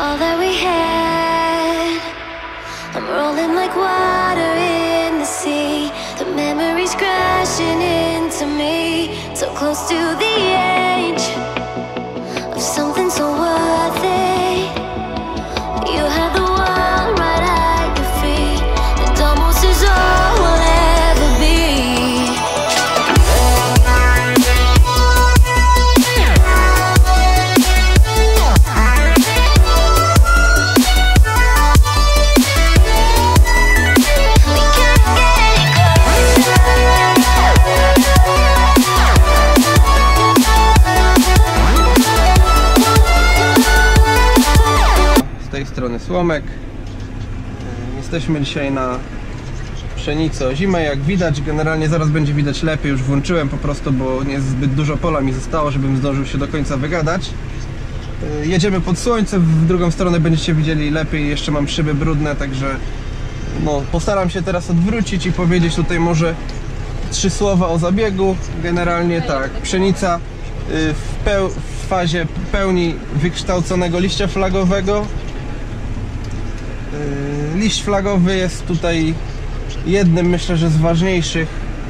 all that we had. I'm rolling like water in the sea. The memories crashing into me. So close to the edge of something so worth it. You had the world right at your feet, and almost is all we'll ever be. Z tej strony Słomek. Jesteśmy dzisiaj na pszenicy ozimej. Jak widać, generalnie zaraz będzie widać lepiej. Już włączyłem po prostu, bo nie zbyt dużo pola mi zostało, żebym zdążył się do końca wygadać. Jedziemy pod słońce, w drugą stronę będziecie widzieli lepiej. Jeszcze mam szyby brudne, także no, postaram się teraz odwrócić i powiedzieć tutaj może 3 słowa o zabiegu. Generalnie tak, pszenica w fazie pełni wykształconego liścia flagowego. Liść flagowy jest tutaj jednym, myślę, że z ważniejszych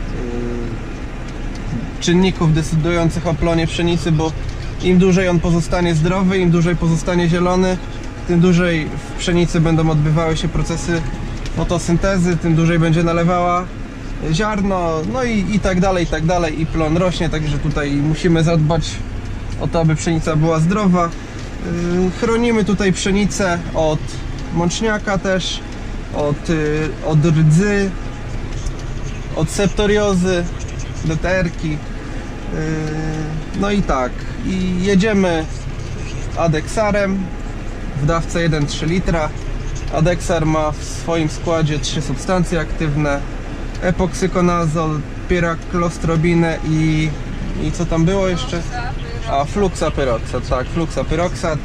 czynników decydujących o plonie pszenicy, bo im dłużej on pozostanie zdrowy, im dłużej pozostanie zielony, tym dłużej w pszenicy będą odbywały się procesy fotosyntezy, tym dłużej będzie nalewała ziarno, no i tak dalej, i plon rośnie, także tutaj musimy zadbać o to, aby pszenica była zdrowa. Chronimy tutaj pszenicę od mączniaka też, od rdzy, od septoriozy, DTR-ki. No i tak, i jedziemy Adexarem w dawce 1,3 litra. Adexar ma w swoim składzie 3 substancje aktywne: epoksykonazol, piraklostrobinę i co tam było jeszcze? A, fluxapyroxat, tak, fluxapyroxat.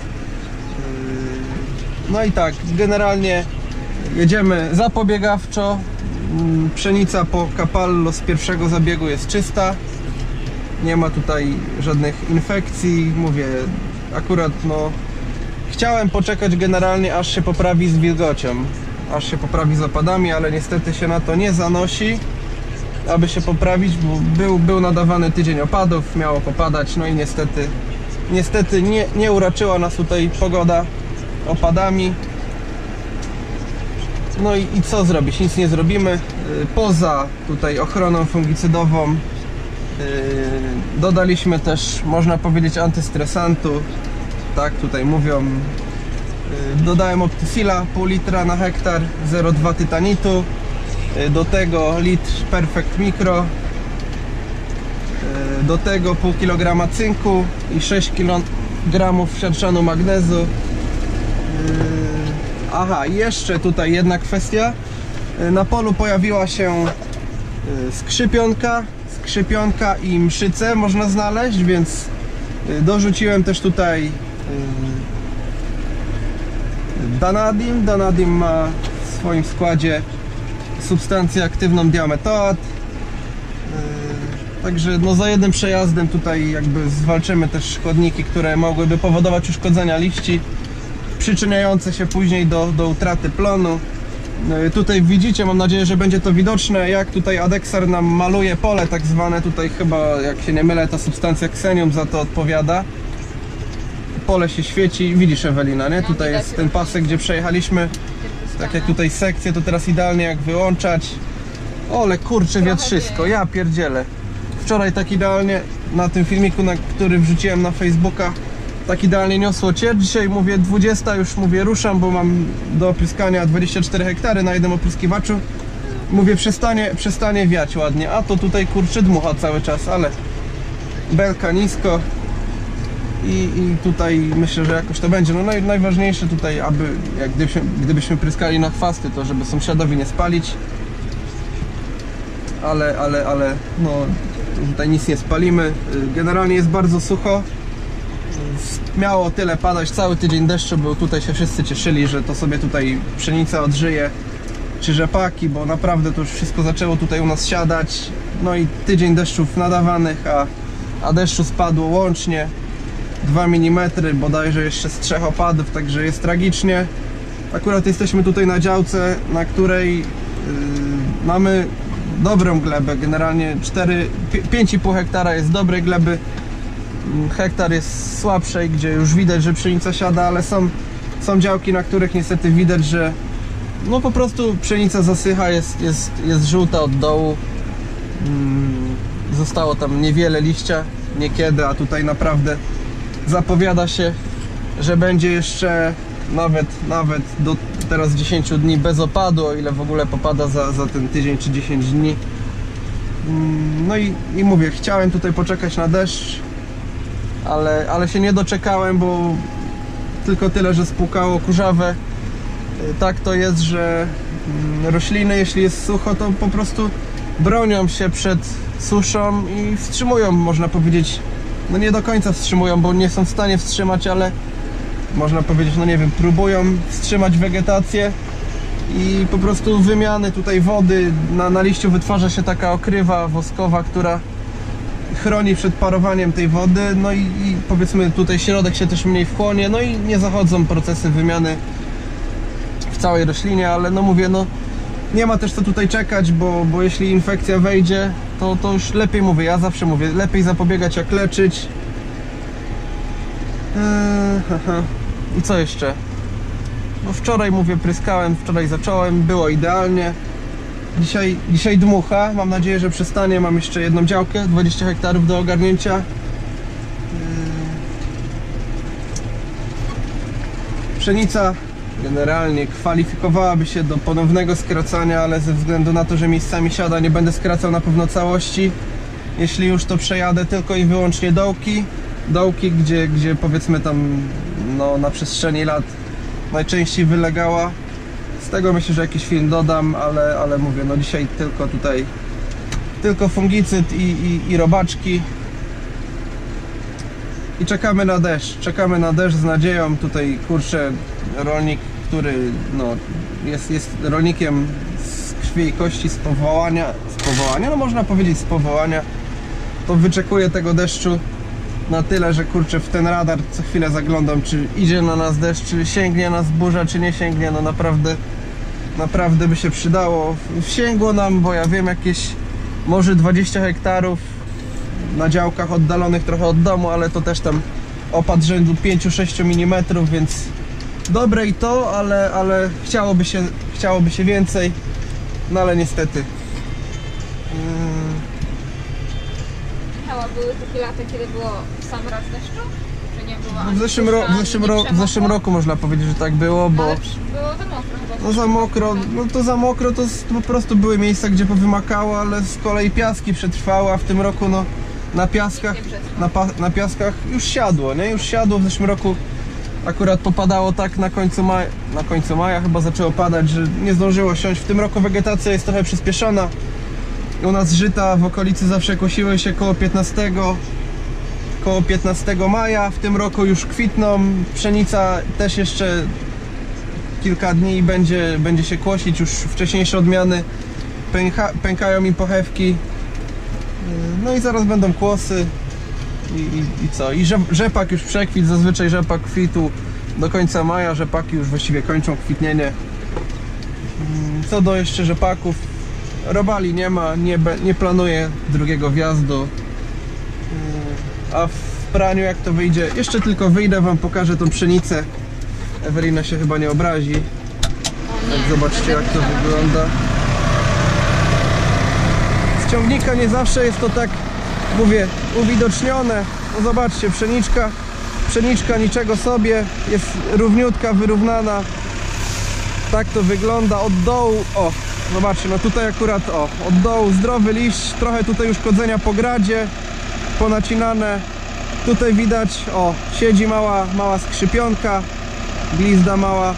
No i tak, generalnie jedziemy zapobiegawczo. Pszenica po Capallo z pierwszego zabiegu jest czysta. Nie ma tutaj żadnych infekcji. Mówię, akurat no chciałem poczekać generalnie, aż się poprawi z wilgocią, aż się poprawi z opadami, ale niestety się na to nie zanosi, aby się poprawić, bo był nadawany tydzień opadów, miało popadać, no i niestety nie uraczyła nas tutaj pogoda opadami. No i co zrobić? Nic nie zrobimy. Poza tutaj ochroną fungicydową dodaliśmy też, można powiedzieć, antystresantu. Tak, tutaj mówią. Dodałem Optifila pół litra na hektar, 0,2 tytanitu. Do tego litr Perfect Micro. Do tego pół kilograma cynku i 6 kg siarczanu magnezu. Aha, i jeszcze tutaj jedna kwestia. Na polu pojawiła się skrzypionka i mszyce można znaleźć, więc dorzuciłem też tutaj Danadim. Danadim ma w swoim składzie substancję aktywną diametoat. Także no za jednym przejazdem tutaj jakby zwalczymy też szkodniki, które mogłyby powodować uszkodzenia liści, przyczyniające się później do utraty plonu. Tutaj widzicie, mam nadzieję, że będzie to widoczne, jak tutaj Adexar nam maluje pole tak zwane. Tutaj chyba, jak się nie mylę, ta substancja Xenium za to odpowiada. Pole się świeci, widzisz, Ewelina, nie? Tutaj jest ten pasek, gdzie przejechaliśmy. Tak jak tutaj sekcję, to teraz idealnie jak wyłączać. Ole kurczę, wietrzysko, ja pierdzielę. Wczoraj tak idealnie na tym filmiku, który wrzuciłem na Facebooka, tak idealnie niosło ciecz. Dzisiaj mówię 20, już mówię ruszam, bo mam do opryskania 24 hektary na jednym opryskiwaczu. Mówię przestanie wiać ładnie, a to tutaj kurczę dmucha cały czas, ale belka nisko i tutaj myślę, że jakoś to będzie. No najważniejsze tutaj, aby gdybyśmy pryskali na chwasty, to żeby sąsiadowi nie spalić, ale no tutaj nic nie spalimy. Generalnie jest bardzo sucho. Miało tyle padać, cały tydzień deszczu był, tutaj się wszyscy cieszyli, że to sobie tutaj pszenica odżyje, czy rzepaki, bo naprawdę to już wszystko zaczęło tutaj u nas siadać. No i tydzień deszczów nadawanych, a deszczu spadło łącznie 2 mm, bodajże jeszcze z 3 opadów, także jest tragicznie. Akurat jesteśmy tutaj na działce, na której mamy dobrą glebę, generalnie 5,5 hektara jest dobrej gleby, hektar jest słabszej, gdzie już widać, że pszenica siada, ale są działki, na których niestety widać, że no po prostu pszenica zasycha, jest żółta od dołu, zostało tam niewiele liścia niekiedy, a tutaj naprawdę zapowiada się, że będzie jeszcze nawet do teraz 10 dni bez opadu, o ile w ogóle popada za ten tydzień czy 10 dni. No i mówię, chciałem tutaj poczekać na deszcz, ale się nie doczekałem, bo tylko tyle, że spłukało kurzawę. Tak to jest, że rośliny, jeśli jest sucho, to po prostu bronią się przed suszą i wstrzymują, można powiedzieć, no nie do końca wstrzymują, bo nie są w stanie wstrzymać, ale można powiedzieć, no nie wiem, próbują wstrzymać wegetację i po prostu wymiany tutaj wody, na liściu wytwarza się taka okrywa woskowa, która chroni przed parowaniem tej wody, no i powiedzmy tutaj środek się też mniej wchłonie, no i nie zachodzą procesy wymiany w całej roślinie, ale no mówię, no nie ma też co tutaj czekać, bo jeśli infekcja wejdzie, to już lepiej, mówię, ja zawsze mówię, lepiej zapobiegać jak leczyć. I co jeszcze? No wczoraj, mówię, pryskałem, wczoraj zacząłem, było idealnie. Dzisiaj dmucha, mam nadzieję, że przestanie. Mam jeszcze jedną działkę, 20 hektarów do ogarnięcia. Pszenica generalnie kwalifikowałaby się do ponownego skracania, ale ze względu na to, że miejscami siada, nie będę skracał na pewno całości. Jeśli już, to przejadę tylko i wyłącznie dołki, gdzie powiedzmy tam no, na przestrzeni lat najczęściej wylegała. Z tego myślę, że jakiś film dodam, ale mówię, no dzisiaj tylko fungicyd i robaczki. I czekamy na deszcz z nadzieją. Tutaj kurczę, rolnik, który no, jest rolnikiem z krwi i kości, z powołania, no można powiedzieć z powołania, to wyczekuje tego deszczu na tyle, że kurczę, w ten radar co chwilę zaglądam, czy idzie na nas deszcz, czy sięgnie nas burza, czy nie sięgnie. No naprawdę by się przydało. Sięgło nam, bo ja wiem, jakieś może 20 hektarów na działkach oddalonych trochę od domu, ale to też tam opad rzędu 5-6 mm, więc dobre i to, ale chciałoby się więcej, no ale niestety. Były takie lata, kiedy było sam raz deszczu? Czy nie było? W zeszłym roku można powiedzieć, że tak było, bo ale było za mokro chyba. No za mokro to po prostu były miejsca, gdzie powymakało, ale z kolei piaski przetrwały, a w tym roku no na piaskach już siadło, nie? Już siadło. W zeszłym roku akurat popadało tak na końcu maja chyba zaczęło padać, że nie zdążyło siąść. W tym roku wegetacja jest trochę przyspieszona. U nas żyta w okolicy zawsze kosiły się koło 15 maja, w tym roku już kwitną. Pszenica też jeszcze kilka dni będzie się kłosić, już wcześniejsze odmiany pękają mi pochewki. No i zaraz będą kłosy i co? I rzepak już przekwit, zazwyczaj rzepak kwitł do końca maja, rzepaki już właściwie kończą kwitnienie. Co do jeszcze rzepaków, robali nie ma, nie planuję drugiego wjazdu, a w praniu jak to wyjdzie, jeszcze tylko wyjdę, wam pokażę tą pszenicę. Ewelina się chyba nie obrazi. Tak, zobaczcie jak to wygląda. Z ciągnika nie zawsze jest to tak, mówię, uwidocznione. No zobaczcie, pszeniczka niczego sobie, jest równiutka, wyrównana. Tak to wygląda od dołu. O, zobaczcie, no tutaj akurat od dołu zdrowy liść, trochę tutaj uszkodzenia po gradzie, ponacinane. Tutaj widać, siedzi mała skrzypionka, glizda mała.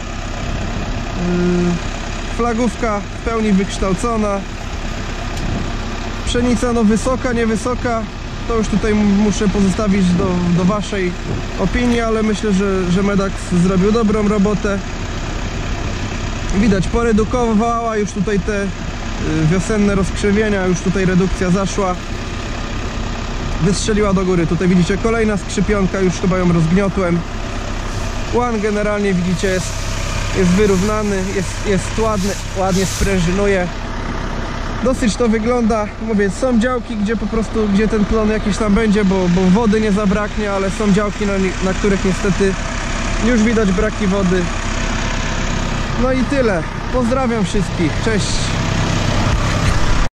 Flagówka w pełni wykształcona. Pszenica no wysoka, niewysoka, to już tutaj muszę pozostawić do waszej opinii, ale myślę, że Medax zrobił dobrą robotę. Widać, poredukowała już tutaj te wiosenne rozkrzewienia, już tutaj redukcja zaszła. wystrzeliła do góry. Tutaj widzicie kolejna skrzypionka, już chyba ją rozgniotłem. Łan generalnie widzicie jest wyrównany, jest ładnie sprężynuje. Dosyć to wygląda, mówię, są działki, gdzie po prostu, gdzie ten plon jakiś tam będzie, bo wody nie zabraknie, ale są działki, na których niestety już widać braki wody. No i tyle. Pozdrawiam wszystkich. Cześć.